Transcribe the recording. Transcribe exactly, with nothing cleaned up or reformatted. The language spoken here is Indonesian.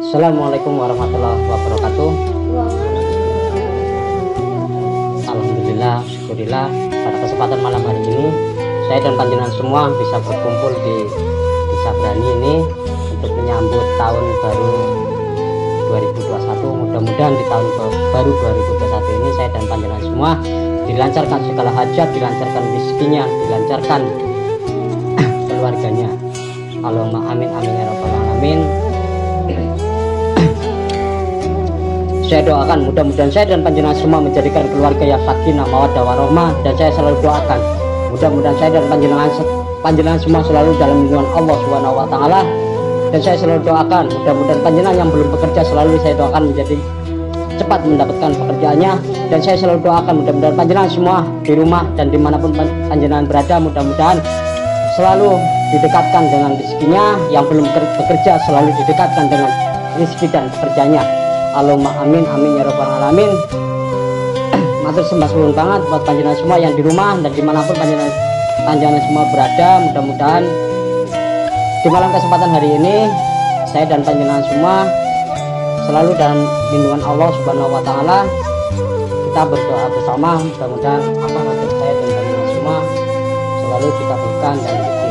Assalamualaikum warahmatullahi wabarakatuh. Alhamdulillah, syukurillah pada kesempatan malam hari ini saya dan panjenengan semua bisa berkumpul di Desa Brani ini untuk menyambut tahun baru dua ribu dua puluh satu. Mudah-mudahan di tahun baru dua ribu dua puluh satu ini saya dan panjenengan semua dilancarkan segala hajat, dilancarkan rezekinya, dilancarkan keluarganya. Allahumma amin amin ya rabbal alamin. Saya doakan mudah-mudahan saya dan panjenengan semua menjadikan keluarga yang sakinah mawaddah warahmah, dan saya selalu doakan mudah-mudahan saya dan panjenengan panjenengan semua selalu dalam lindungan Allah Subhanahu wa taala. Dan saya selalu doakan mudah-mudahan panjenengan yang belum bekerja selalu saya doakan menjadi cepat mendapatkan pekerjaannya. Dan saya selalu doakan mudah-mudahan panjenengan semua di rumah dan dimanapun panjenengan berada mudah-mudahan selalu didekatkan dengan rezekinya, yang belum bekerja selalu didekatkan dengan rezeki dan pekerjaannya. Allahumma amin amin ya rabbal alamin. Matur sembah suwun banget buat panjenengan semua yang di rumah dan dimanapun panjenengan panjenengan semua berada. Mudah-mudahan di malam kesempatan hari ini saya dan panjenengan semua selalu dalam lindungan Allah Subhanahu wa taala. Kita berdoa bersama mudah-mudahan apa nasib saya dan panjenengan semua selalu dikabulkan dan